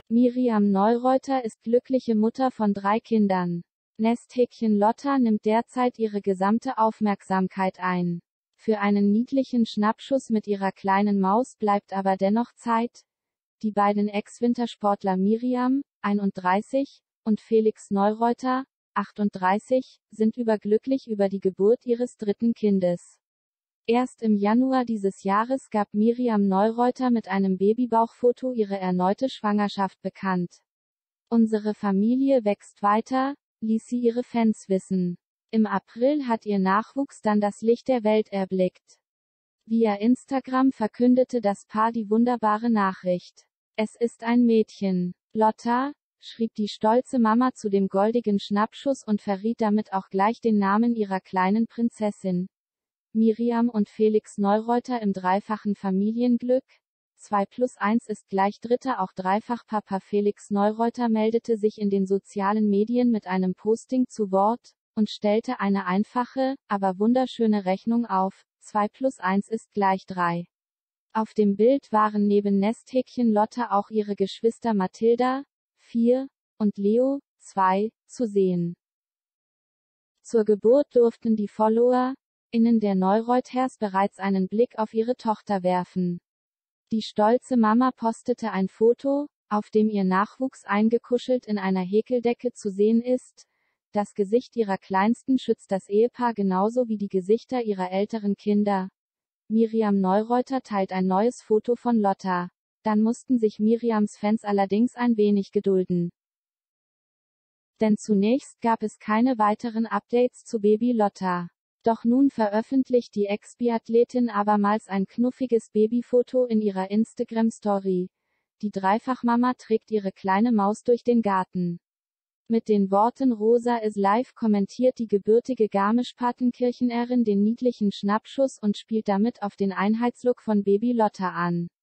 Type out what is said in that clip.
Miriam Neureuter ist glückliche Mutter von 3 Kindern. Nesthäkchen Lotta nimmt derzeit ihre gesamte Aufmerksamkeit ein. Für einen niedlichen Schnappschuss mit ihrer kleinen Maus bleibt aber dennoch Zeit. Die beiden Ex-Wintersportler Miriam, 31, und Felix Neureuter, 38, sind überglücklich über die Geburt ihres 3. Kindes. Erst im Januar dieses Jahres gab Miriam Neureuter mit einem Babybauchfoto ihre erneute Schwangerschaft bekannt. Unsere Familie wächst weiter, ließ sie ihre Fans wissen. Im April hat ihr Nachwuchs dann das Licht der Welt erblickt. Via Instagram verkündete das Paar die wunderbare Nachricht. Es ist ein Mädchen. Lotta, schrieb die stolze Mama zu dem goldigen Schnappschuss und verriet damit auch gleich den Namen ihrer kleinen Prinzessin. Miriam und Felix Neureuter im dreifachen Familienglück. 2+1 ist gleich Dritter. Auch Dreifach-Papa Felix Neureuter meldete sich in den sozialen Medien mit einem Posting zu Wort und stellte eine einfache, aber wunderschöne Rechnung auf. 2+1 ist gleich 3. Auf dem Bild waren neben Nesthäkchen Lotta auch ihre Geschwister Mathilda, 4, und Leo, 2, zu sehen. Zur Geburt durften die FollowerInnen der Neureuters bereits einen Blick auf ihre Tochter werfen. Die stolze Mama postete ein Foto, auf dem ihr Nachwuchs eingekuschelt in einer Häkeldecke zu sehen ist. Das Gesicht ihrer Kleinsten schützt das Ehepaar genauso wie die Gesichter ihrer älteren Kinder. Miriam Neureuter teilt ein neues Foto von Lotta. Dann mussten sich Miriams Fans allerdings ein wenig gedulden. Denn zunächst gab es keine weiteren Updates zu Baby Lotta. Doch nun veröffentlicht die Ex-Biathletin abermals ein knuffiges Babyfoto in ihrer Instagram-Story. Die Dreifachmama trägt ihre kleine Maus durch den Garten. Mit den Worten "Rosa is live" kommentiert die gebürtige Garmisch-Partenkirchenerin den niedlichen Schnappschuss und spielt damit auf den Einheitslook von Baby Lotta an.